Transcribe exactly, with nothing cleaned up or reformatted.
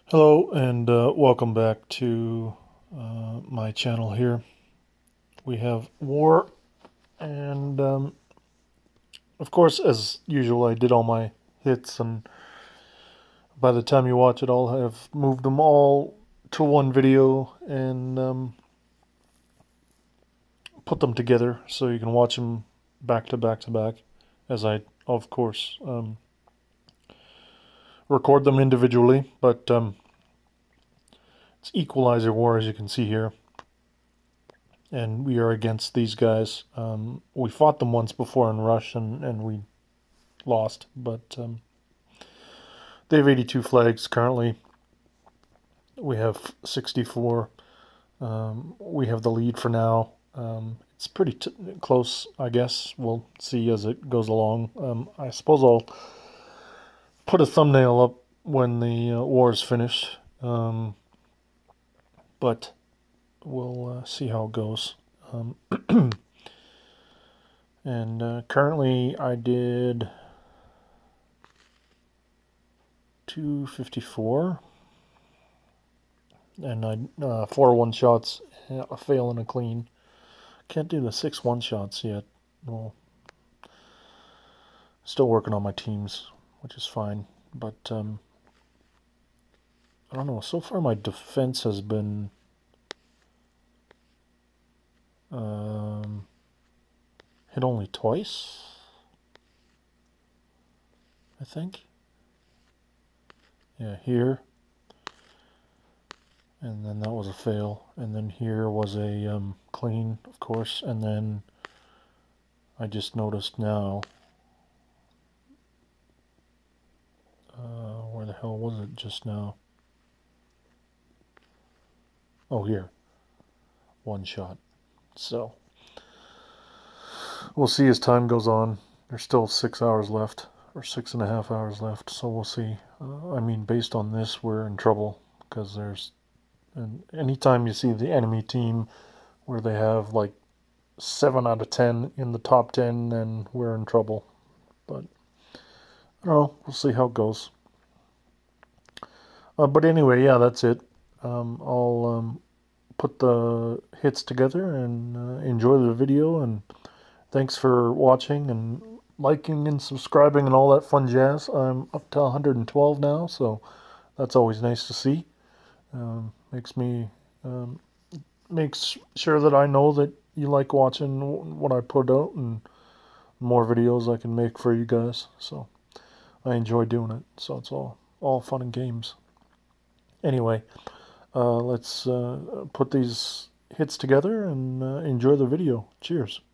Hello and uh, welcome back to uh, my channel here. We have war and um, of course, as usual, I did all my hits, and by the time you watch it, I'll have moved them all to one video and um, put them together so you can watch them back to back to back, as I of course um, record them individually, but um, it's Equalizer War, as you can see here. And we are against these guys. Um, we fought them once before in Rush, and, and we lost, but um, they have eighty-two flags currently. We have sixty-four. Um, we have the lead for now. Um, it's pretty t close, I guess. We'll see as it goes along. Um, I suppose I'll put a thumbnail up when the uh, war is finished, um, but we'll uh, see how it goes. Um, and uh, currently I did two fifty-four, and I uh, four one shots, a fail and a clean. Can't do the six one shots yet. Well, still working on my teams, which is fine. But um, I don't know. So far, my defense has been um, hit only twice, I think. Yeah, here. And then that was a fail. And then here was a um, clean, of course. And then I just noticed now. Uh, where the hell was it just now? Oh, here. One shot. So, we'll see as time goes on. There's still six hours left, or six and a half hours left. So we'll see. Uh, I mean, based on this, we're in trouble. Because there's... And anytime you see the enemy team where they have like seven out of ten in the top ten, then we're in trouble. But I don't know. We'll see how it goes. Uh, but anyway, yeah, that's it. Um, I'll um, put the hits together and uh, enjoy the video. And thanks for watching and liking and subscribing and all that fun jazz. I'm up to one hundred twelve now, so that's always nice to see. Um, makes me um, makes sure that I know that you like watching what I put out, and more videos I can make for you guys. So I enjoy doing it. So it's all all fun and games. Anyway, uh, let's uh, put these hits together and uh, enjoy the video. Cheers.